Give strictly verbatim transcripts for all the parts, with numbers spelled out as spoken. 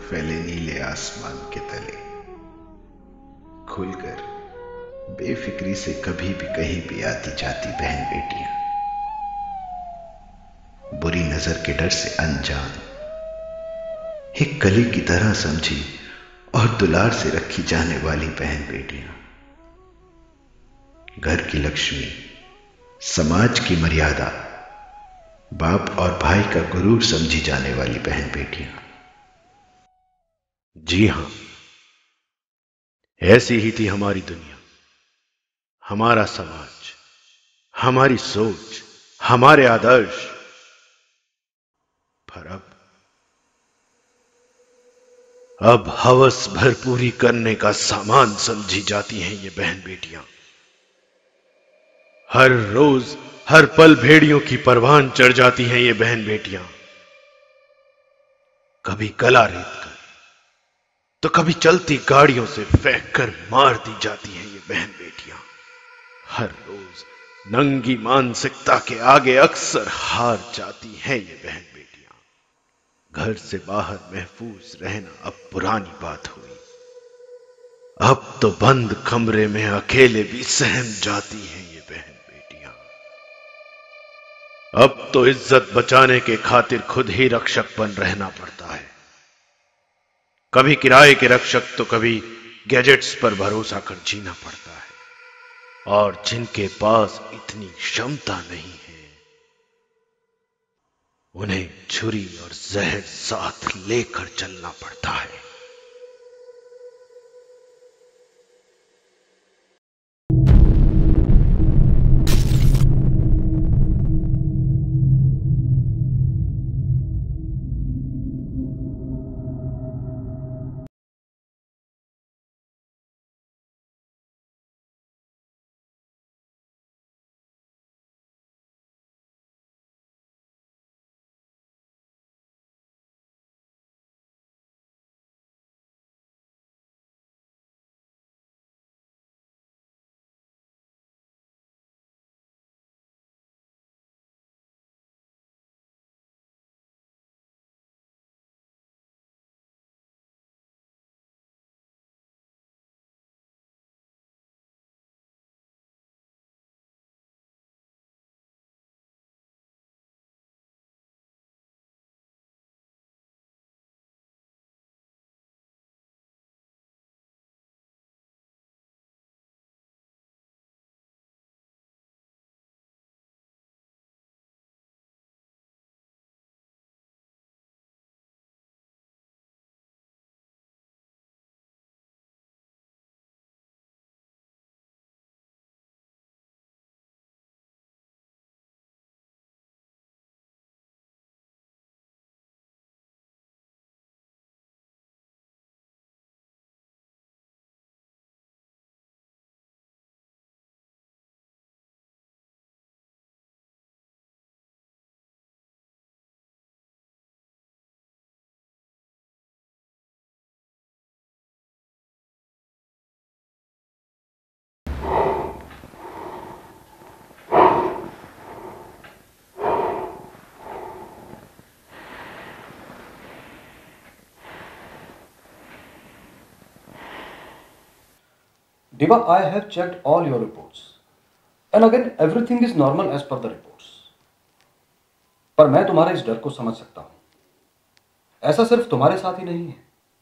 फैले नीले आसमान के तले, खुलकर बेफिक्री से कभी भी कहीं भी आती जाती बहन बेटियां, बुरी नजर के डर से अनजान, एक कली की तरह समझी और दुलार से रखी जाने वाली बहन बेटियां, घर की लक्ष्मी, समाज की मर्यादा, बाप और भाई का गुरूर समझी जाने वाली बहन बेटियां। जी हां, ऐसी ही थी हमारी दुनिया, हमारा समाज, हमारी सोच, हमारे आदर्श। पर अब अब हवस भरपूरी करने का सामान समझी जाती हैं ये बहन बेटियां। हर रोज हर पल भेड़ियों की परवान चढ़ जाती हैं ये बहन बेटियां। कभी गला रेत कर तो कभी चलती गाड़ियों से फेंक कर मार दी जाती हैं ये बहन बेटियां। हर रोज नंगी मानसिकता के आगे अक्सर हार जाती हैं ये बहन बेटियां। घर से बाहर महफूज रहना अब पुरानी बात हुई, अब तो बंद कमरे में अकेले भी सहम जाती हैं ये बहन बेटियां। अब तो इज्जत बचाने के खातिर खुद ही रक्षक बन रहना पड़ता है, कभी किराए के रक्षक तो कभी गैजेट्स पर भरोसा कर जीना पड़ता है। और जिनके पास इतनी क्षमता नहीं है, उन्हें छुरी और जहर साथ लेकर चलना पड़ता है। Diva, I have checked all your reports and again everything is normal as per the reports. पर मैं तुम्हारे इस डर को समझ सकता हूं। ऐसा सिर्फ तुम्हारे साथ ही नहीं है।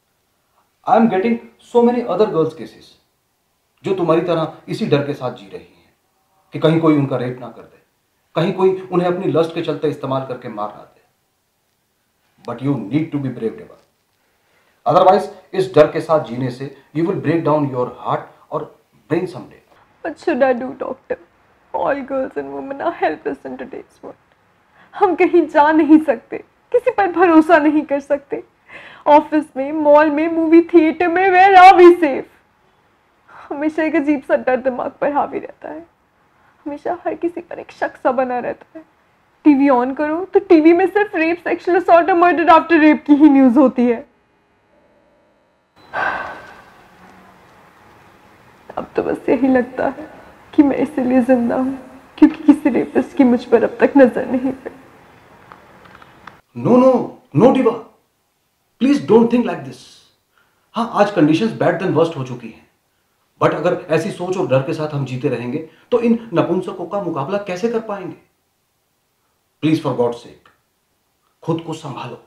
I am getting so many other girls cases जो तुम्हारी तरह इसी डर के साथ जी रही हैं कि कहीं कोई उनका रेप ना कर दे, कहीं कोई उन्हें अपनी लस्ट के चलते इस्तेमाल करके मार ना दे। But you need to be brave, Diva. Otherwise, इस डर के साथ जीने से you will break down your heart or brain someday. What should I do, doctor? All girls and women are helpless in today's world. हम कहीं जा नहीं सकते, किसी पर भरोसा नहीं कर सकते। ऑफिस में, मॉल में, मूवी थिएटर में, where are we safe? हमेशा एक अजीब सा डर दिमाग पर हावी रहता है। हमेशा हर किसी पर एक शक सा बना रहता है। टीवी ऑन करो तो टीवी में सिर्फ रेप, सेक्सुअल असॉल्ट और मर्डर आफ्टर रेप की ही न्यूज होती है। अब तो बस यही लगता है कि मैं इसीलिए जिंदा हूँ क्योंकि किसी रेपिस्ट की मुझ पर अब तक नजर नहीं पड़ी। No no no diva, please please don't think like this. हाँ, आज कंडीशंस बैड देन वर्स्ट हो चुकी हैं, बट अगर ऐसी सोच और डर के साथ हम जीते रहेंगे तो इन नपुंसकों का मुकाबला कैसे कर पाएंगे? प्लीज फॉर गॉड सेक खुद को संभालो।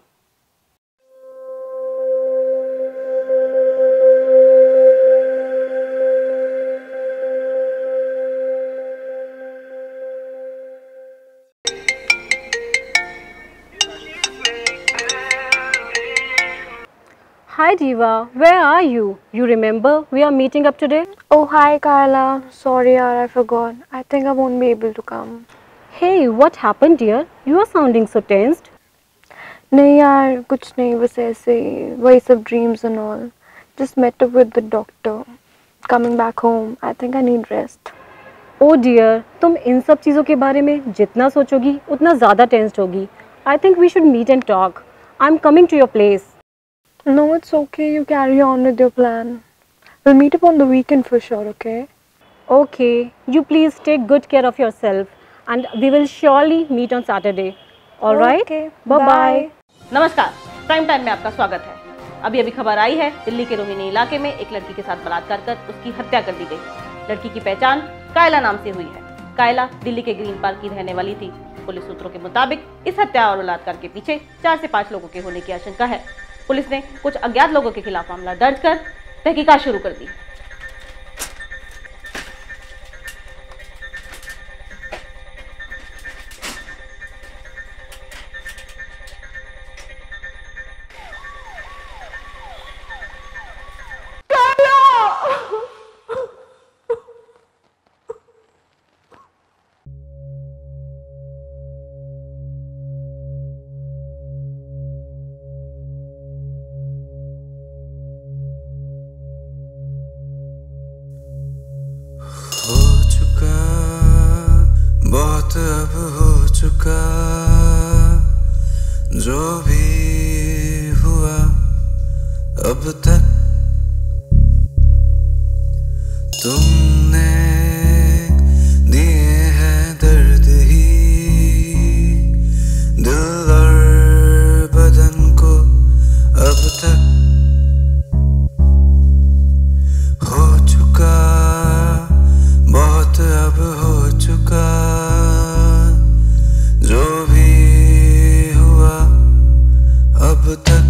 Hi Diva, where are you? You remember we are meeting up today? Oh, hi Carla. Sorry yaar, I forgot. I think I won't be able to come. Hey, what happened dear? You are sounding so tensed. नहीं यार, कुछ नहीं, बस ऐसे ही, वही सब dreams and all. Just met up with the doctor. Coming back home. I think I need rest. Oh dear, तुम इन सब चीज़ों के बारे में जितना सोचोगी उतना ज़्यादा टेंस्ड होगी. I think we should meet and talk. I'm coming to your place. No, it's okay. You carry on with your plan. We'll meet up on the weekend for sure, okay? Okay, you please take good care of yourself and we will surely meet on Saturday. All right? Okay. Bye bye. नमस्कार, prime time में आपका स्वागत है। अभी अभी खबर आई है, दिल्ली के रोहिणी इलाके में एक लड़की के साथ बलात्कार कर उसकी हत्या कर दी गई। लड़की की पहचान कायला नाम से हुई है। कायला दिल्ली के ग्रीन पार्क की रहने वाली थी। पुलिस सूत्रों के मुताबिक इस हत्या और बलात्कार के पीछे चार से पाँच लोगों के होने की आशंका है। पुलिस ने कुछ अज्ञात लोगों के खिलाफ मामला दर्ज कर तहकीकात शुरू कर दी। हो चुका बहुत अब हो चुका, जो भी हुआ अब तक तुमने दिए हैं दर्द ही दिल और बदन को अब तक। हो चुका बहुत अब हो चुका, जो भी हुआ अब तक।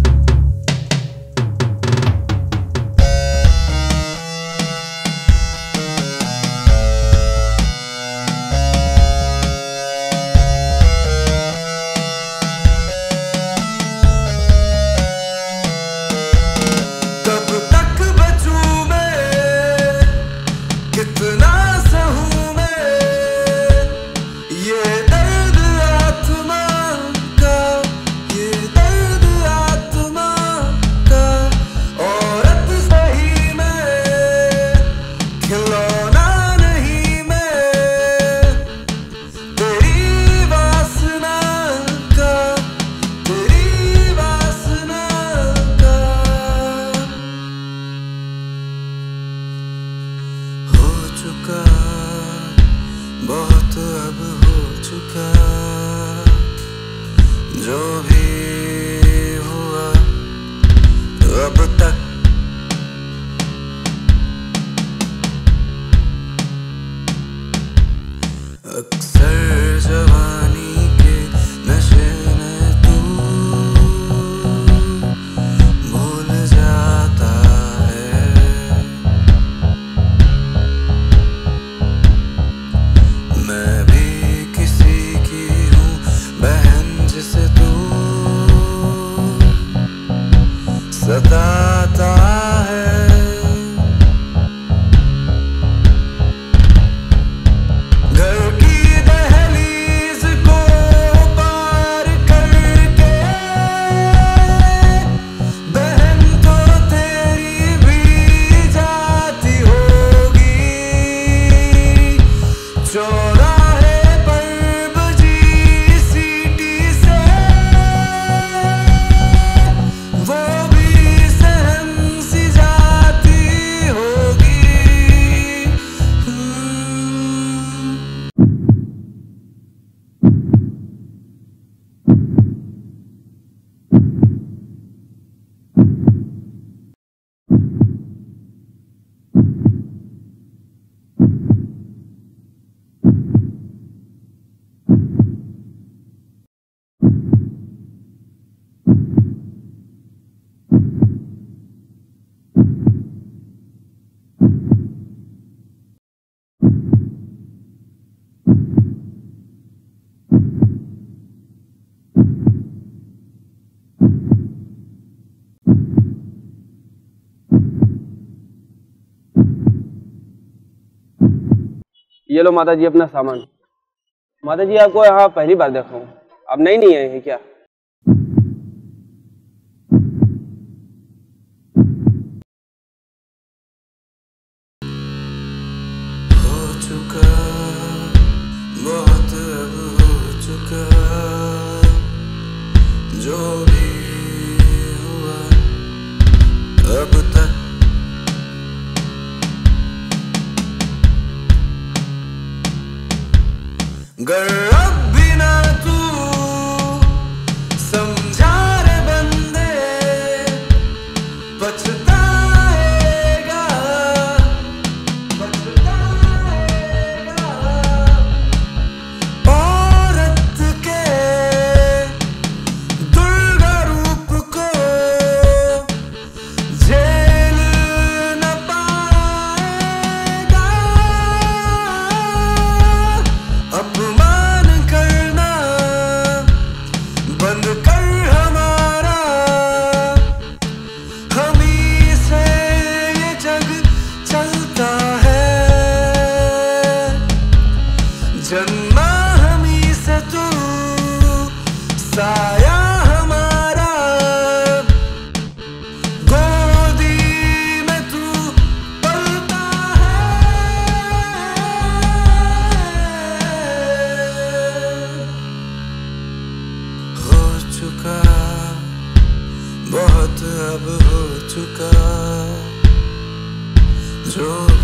कब तक बचूं मैं, कितना सहूं मैं, ये दर्द आत्मा का, ये दर्द आत्मा का। औरत सही मैं, खिलौना नहीं मैं, तेरी वासना का, तेरी वासना का। हो चुका बहुत अब हो चुका, जो भी हुआ अब तक। अक्सर जवानी के नशे में तू भूल जाता है, मैं भी किसी की हूँ बहन जिसे तू सताता ये लो माता जी अपना सामान। माता जी आपको यहाँ पहली बार देखा हूँ, आप नई नहीं आई है क्या? हो चुका बहुत अब हो चुका, जो भी हुआ अब तक गर अब भी ना तू समझा रे बंदे, पछताएगा पछताएगा औरत के दुर्गा रूप को झेल न पाएगा। अपमान करना बंद कर हमारा, हम ही से ये जग चलता है। जन्मा हम ही से तू, साया हमारा, गोदी में तू पलता है। हो चुका बहुत अब हो चुका, जो